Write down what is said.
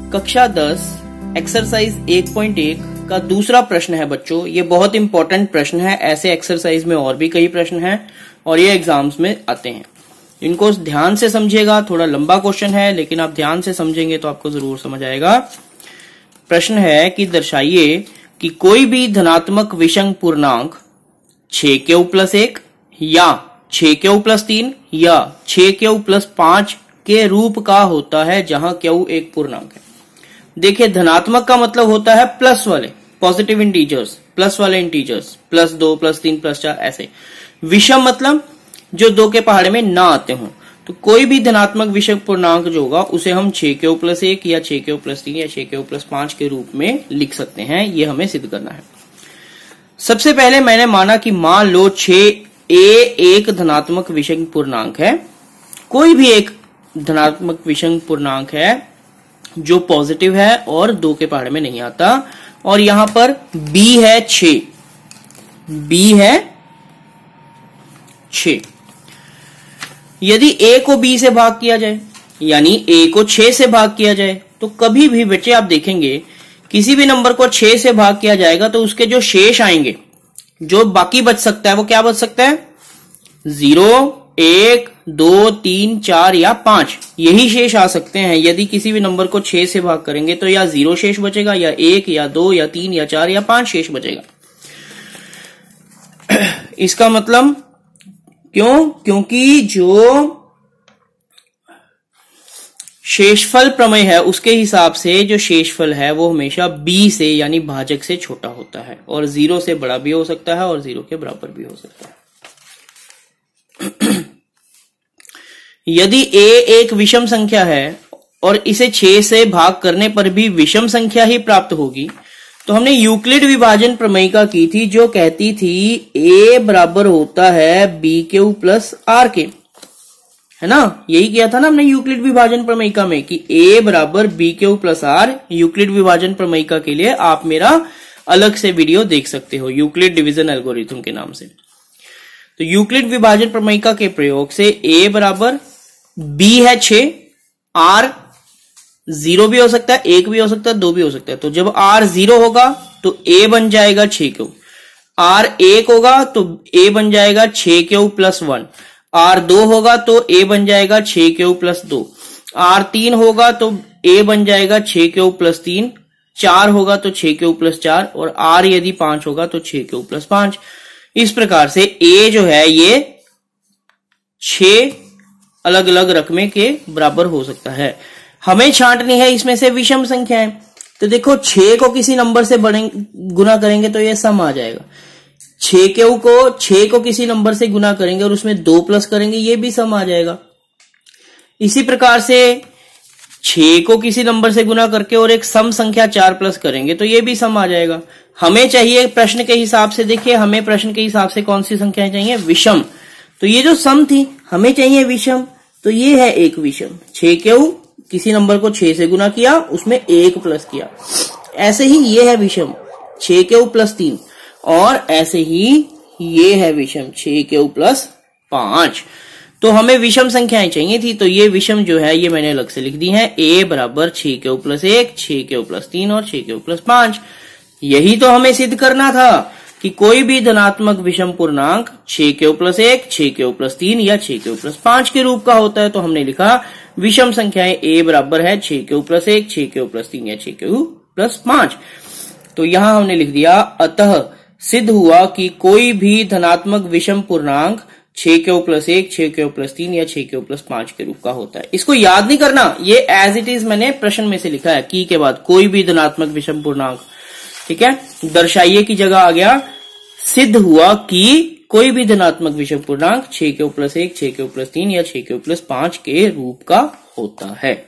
कक्षा 10 एक्सरसाइज 1.1 का दूसरा प्रश्न है बच्चों। ये बहुत इंपॉर्टेंट प्रश्न है। ऐसे एक्सरसाइज में और भी कई प्रश्न हैं और ये एग्जाम्स में आते हैं। इनको ध्यान से समझिएगा। थोड़ा लंबा क्वेश्चन है लेकिन आप ध्यान से समझेंगे तो आपको जरूर समझ आएगा। प्रश्न है कि दर्शाइए कि कोई भी धनात्मक विषम पूर्णांक 6q+1 या 6q+3 या 6q+5 के रूप का होता है जहां q एक पूर्णांक है। देखिए, धनात्मक का मतलब होता है प्लस वाले पॉजिटिव इंटीजर्स, प्लस वाले इंटीजर्स, +2 +3 +4 ऐसे। विषम मतलब जो 2 के पहाड़े में ना आते हों। तो कोई भी धनात्मक विषम पूर्णांक जो होगा उसे हम 6q+1 या 6q+3 या 6q+5 के रूप में लिख सकते हैं। ये हमें सिद्ध करना है। सबसे पहले मैंने माना कि मान लो 6a एक धनात्मक विषम पूर्णांक है। कोई भी एक धनात्मक विषम पूर्णांक है जो पॉजिटिव है और 2 के पहाड़े में नहीं आता। और यहां पर b है 6, b है 6। यदि a को b से भाग किया जाए यानी a को 6 से भाग किया जाए तो कभी भी बच्चे आप देखेंगे किसी भी नंबर को 6 से भाग किया जाएगा तो उसके जो शेष आएंगे, जो बाकी बच सकता है वो क्या बच सकता है? 0, 1, 2, 3, 4 या 5 यही शेष आ सकते हैं। यदि किसी भी नंबर को 6 से भाग करेंगे तो या 0 शेष बचेगा या 1 या 2 या 3 या 4 या 5 शेष बचेगा। इसका मतलब क्यों? क्योंकि जो शेषफल प्रमेय है उसके हिसाब से जो शेषफल है वो हमेशा b से यानी भाजक से छोटा होता है और 0 से बड़ा भी हो सकता है और 0 के बराबर भी हो सकता है। यदि a एक विषम संख्या है और इसे 6 से भाग करने पर भी विषम संख्या ही प्राप्त होगी तो हमने यूक्लिड विभाजन प्रमेयिका की थी जो कहती थी a बराबर होता है bq+r के, है ना। यही किया था ना हमने यूक्लिड विभाजन प्रमेयिका में कि a बराबर bq+r। यूक्लिड विभाजन प्रमेयिका के लिए आप मेरा अलग से वीडियो देख सकते हो यूक्लिड डिवीजन एल्गोरिथम के नाम से। तो यूक्लिड विभाजन प्रमेयिका के प्रयोग से a बराबर b है 6, r 0 भी हो सकता है, 1 भी हो सकता है, 2 भी हो सकता है। तो जब r 0 होगा तो a बन जाएगा 6q, r 1 होगा तो a बन जाएगा 6q+1, r 2 होगा तो a बन जाएगा 6q+2, r 3 होगा तो a बन जाएगा 6q+3, 4 होगा तो 6q+4 और r यदि 5 होगा तो 6q+5। इस प्रकार से a जो है ये 6 अलग अलग रकमे के बराबर हो सकता है। हमें छांटनी है इसमें से विषम संख्याएं। तो देखो 6 को किसी नंबर से गुना करेंगे तो ये सम आ जाएगा। 6 को किसी नंबर से गुना करेंगे और उसमें 2 प्लस करेंगे, ये भी सम आ जाएगा। इसी प्रकार से 6 को किसी नंबर से गुना करके और एक सम संख्या 4 प्लस करेंगे तो ये भी सम आ जाएगा। हमें चाहिए प्रश्न के हिसाब से, देखिए हमें प्रश्न के हिसाब से कौन सी संख्याएं चाहिए? विषम। तो ये जो सम थी हमें चाहिए विषम, तो ये है एक विषम। 6q किसी नंबर को 6 से गुना किया उसमें 1 प्लस किया। ऐसे ही ये है विषम 6q+3 और ऐसे ही ये है विषम 6q+5। तो हमें विषम संख्याएं चाहिए थी, तो ये विषम जो है ये मैंने अलग से लिख दी है। a बराबर 6q+1, 6q+3 और 6q+5। यही तो हमें सिद्ध करना था कि कोई भी धनात्मक विषम पूर्णांक 6q+1, 6q+3 या 6q+5 के रूप का होता है। तो हमने लिखा विषम संख्याएं a बराबर है 6q+1, 6q+3 या 6q+5। तो यहां हमने लिख दिया अतः सिद्ध हुआ कि कोई भी धनात्मक विषम पूर्णांक 6q+1, 6q+3 या 6q+5 के रूप का होता है। इसको याद नहीं करना, ये एज इट इज मैंने प्रश्न में से लिखा है की के बाद कोई भी धनात्मक विषम पूर्णांक। ठीक है, दर्शाइए की जगह आ गया सिद्ध हुआ कि कोई भी धनात्मक विषम पूर्णांक 6q+1, 6q+3 या 6q+5 के रूप का होता है।